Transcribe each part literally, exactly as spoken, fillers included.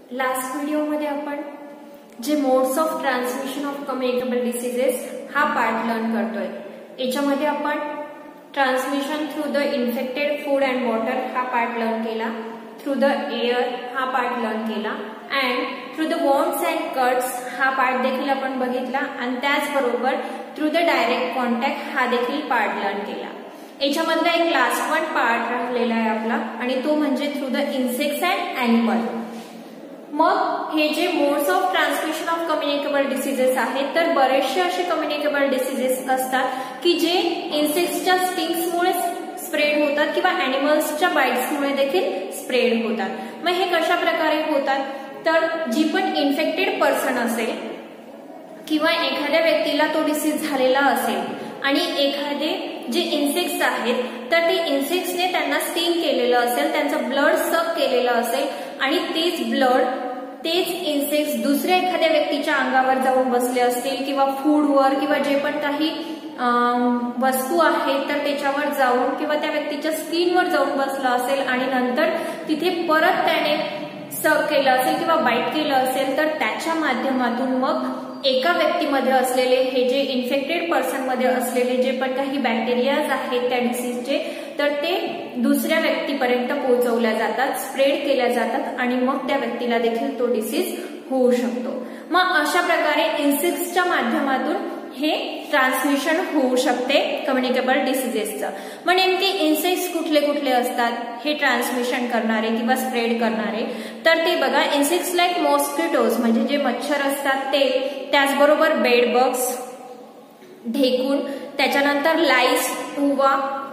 Last व्हिडिओमध्ये आपण जे modes of transmission of communicable diseases हा पार्ट लर्न करतोय। याच्यामध्ये आपण transmission through the infected food and water हा पार्ट लर्न केला, थ्रू द एअर हा पार्ट लर्न केला and through the wounds and cuts हा पार्ट देखील आपण बघितला आणि त्याचबरोबर थ्रू द डायरेक्ट कॉन्टॅक्ट हा देखील पार्ट लर्न केला। याच्यामधला एक लास्ट वन पार्ट राहिलेला आहे आपला आणि तो म्हणजे through the insects and animal. मग हे जे modes of transmission of communicable diseases आहेत तर बरेचसे असे कम्युनिकेबल डिसीजेस असतात की जे इन्सेक्ट्सच्या स्टिंग्समुळे स्प्रेड होतात किंवा ॲनिमल्सच्या बाईट्समुळे देखील स्प्रेड होतात। मग हे कशा प्रकारे होतात तर जी पण इन्फेक्टेड पर्सन असेल किंवा एखाद्या व्यक्तीला तो डिसीज झालेला असेल आणि एखादे जे इन्सेक्ट्स आहेत तर ते इन्सेक्ट्सने त्यांना स्टिंग केलेलं असेल, त्यांचं ब्लड सक केलेलं असेल आणि तेच ब्लड तेच इन्सेक्ट्स दुसऱ्या एखाद्या व्यक्तीच्या अंगावर जाऊन बसले असतील किंवा फूडवर किंवा जे पण काही वस्तू आहेत तर त्याच्यावर जाऊन किंवा त्या व्यक्तीच्या स्किनवर जाऊन बसला असेल आणि नंतर तिथे परत त्याने सक केलं असेल किंवा बाईट केलं असेल तर त्याच्या माध्यमातून मग एका व्यक्तीमध्ये असलेले हे जे इन्फेक्टेड पर्सन मध्ये असलेले जे पण काही बॅक्टेरियाज आहेत त्या डिसीजचे तर ते दुसऱ्या व्यक्तीपर्यंत पोहोचवल्या जातात, स्प्रेड केल्या जातात आणि मग त्या व्यक्तीला देखील तो डिसीज होऊ शकतो। मग अशा प्रकारे इन्सेक्ट्सच्या माध्यमातून हे ट्रान्समिशन होऊ शकते कम्युनिकेबल डिसीजेसचं। मग नेमके इन्सेक्ट्स कुठले कुठले असतात हे ट्रान्समिशन करणारे किंवा स्प्रेड करणारे तर ते बघा, इन्सेक्ट्स लाईक मॉस्किटोज म्हणजे जे मच्छर असतात ते, त्याचबरोबर बेड बग्स, ढेकून, त्याच्यानंतर लाईस, उवा,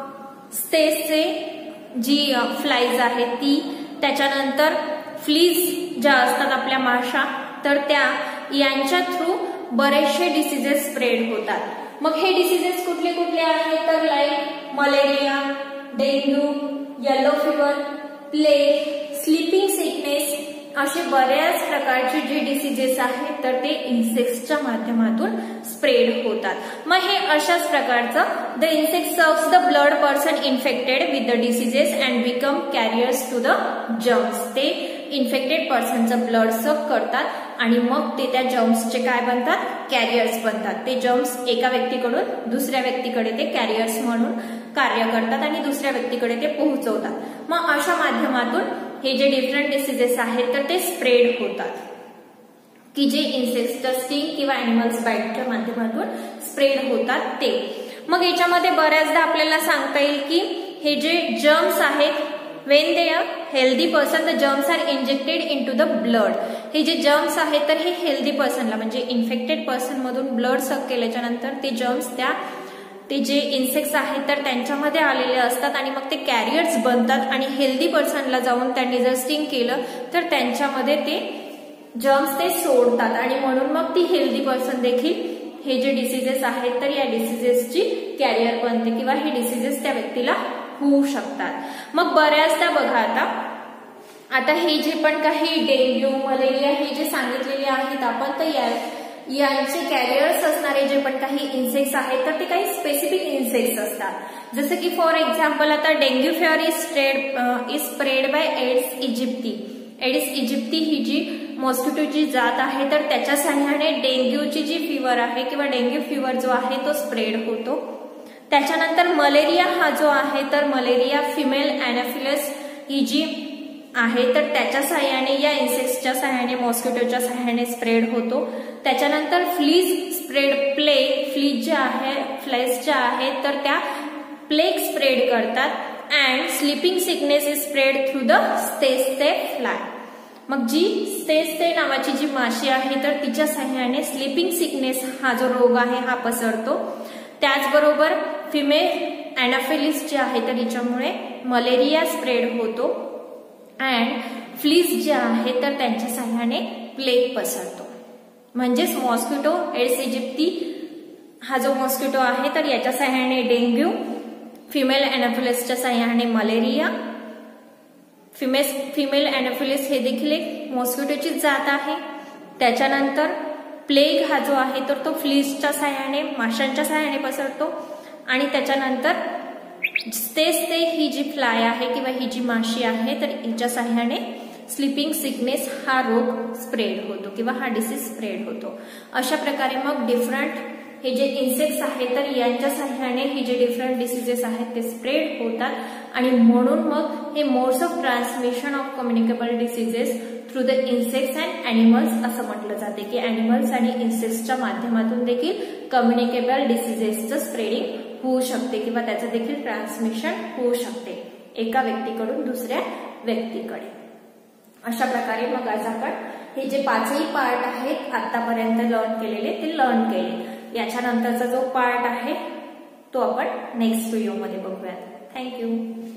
स्टेसचे जी फ्लाईज आहेत ती, त्याच्यानंतर फ्लीज ज्या असतात आपल्या माशा तर त्या यांच्या थ्रू बरेचसे डिसीजेस स्प्रेड होतात। मग हे डिसीजेस कुठले कुठले आहेत तर like malaria, dengue, yellow fever, plague, sleeping sickness असे बऱ्याच प्रकारचे जे डिसीजेस आहेत तर ते इन्सेक्ट्सच्या माध्यमातून स्प्रेड होतात। मग हे अशाच प्रकारचं the insect serves the blood person infected with the diseases and become carriers to the germs. ते इन्फेक्टेड पर्सनचं ब्लड सक करतात आणि मग ते त्या जर्म्सचे काय बनतात, कॅरियर्स बनतात। ते जर्म्स एका व्यक्तीकडून दुसऱ्या व्यक्तीकडे ते कॅरियर्स म्हणून कार्य करतात आणि दुसऱ्या व्यक्तीकडे ते पोहोचवतात। मग अशा माध्यमातून हे जे डिफरंट डिसीजेस आहेत तर ते स्प्रेड होतात की जे इन्सेक्ट्सच्या स्टिंग किंवा ॲनिमल्स बाईटच्या माध्यमातून स्प्रेड होतात ते। मग याच्यामध्ये बऱ्याचदा आपल्याला सांगता येईल की हे जे जर्म्स आहेत when they are healthy person the germs are injected into the blood। हे जे जर्म्स आहेत तर हे हेल्दी पर्सनला म्हणजे इन्फेक्टेड पर्सन मधून ब्लड सक केल्याच्या नंतर ते जर्म्स त्या ते जे इन्सेक्ट्स आहेत तर त्यांच्यामध्ये आलेले असतात आणि मग ते कॅरियर्स बनतात आणि हेल्दी पर्सनला जाऊन त्यांनी जर स्टिंग केलं तर त्यांच्यामध्ये ते जर्म्स ते सोडतात आणि म्हणून मग ती हेल्दी पर्सन देखील हे जे डिसीजेस आहेत तर या डिसीजेसची कॅरियर बनते किंवा हे डिसीजेस त्या व्यक्तीला होऊ शकतात। मग बऱ्याचदा बघा आता आता हे जे पण काही डेंग्यू, मलेरिया हे जे सांगितलेले आहेत आपण तर या यांचे कॅरियर्स असणारे जे पण काही इन्सेक्ट्स आहेत तर ते काही स्पेसिफिक इन्सेक्ट्स असतात। जसं की फॉर एक्झाम्पल आता dengue fever is spread is spread by Aedes aegypti. Aedes aegypti ही जी मॉस्किटोची जात आहे तर त्याच्या साह्याने डेंग्यूची जी फिवर आहे किंवा डेंग्यू फिवर जो आहे तो स्प्रेड होतो। त्याच्यानंतर मलेरिया हा जो आहे तर मलेरिया फिमेल ॲनाफिलस ही जी आहे तर त्याच्या सहाय्याने या इन्सेक्ट्सच्या सहाय्याने मॉस्किटोच्या सहाय्याने स्प्रेड होतो। त्याच्यानंतर फ्लीज स्प्रेड प्लेग, फ्लीज ज्या आहे फ्लाईज ज्या आहेत तर त्या प्लेग स्प्रेड करतात and sleeping sickness is spread through the tsetse fly. मग जी स्टेसचे नावाची जी माशी आहे तर तिच्या सहाय्याने स्लीपिंग सिकनेस हा जो रोग आहे हा पसरतो। त्याचबरोबर फिमेल ॲनाफिलिस जे आहे तर हिच्यामुळे मलेरिया स्प्रेड होतो अँड फ्लीज जे आहे तर त्यांच्या सहाय्याने प्लेग पसरतो। म्हणजेच मॉस्किटो एडिस इजिप्ती हा जो मॉस्किटो आहे तर याच्या सहाय्याने डेंग्यू, फिमेल ॲनाफिलिसच्या सहाय्याने मलेरिया, फिमेल फिमेल ॲनाफिलिस हे देखील एक मॉस्किटोची जात आहे। त्याच्यानंतर प्लेग हा जो आहे तर तो फ्लीजच्या सहाय्याने माशांच्या सहाय्याने पसरतो आणि त्याच्यानंतर स्टेस ते ही जी फ्लाय आहे किंवा ही जी माशी आहे तर हिच्या सहाय्याने स्लीपिंग सिकनेस हा रोग स्प्रेड होतो किंवा हा डिसीज स्प्रेड होतो. अशा प्रकारे मग डिफरंट हे जे इन्सेक्ट्स आहेत तर यांच्या सहाय्याने हे जे डिफरंट डिसीजेस आहेत ते स्प्रेड होतात आणि म्हणून मग हे modes of transmission of communicable diseases through the insects and animals असं म्हटलं जाते की अॅनिमल्स आणि इन्सेक्ट्सच्या माध्यमातून देखील कम्युनिकेबल डिसीजेसचं स्प्रेडिंग होऊ शकते किंवा त्याचं देखील ट्रान्समिशन होऊ शकते एका व्यक्तीकडून दुसऱ्या व्यक्तीकडे. अशा प्रकारे मग आज आपण हे जे पाचही पार्ट आहेत आतापर्यंत लर्न केलेले ते लर्न केले. याच्यानंतरचा जो पार्ट आहे तो आपण नेक्स्ट व्हिडिओमध्ये बघूयात. थँक्यू.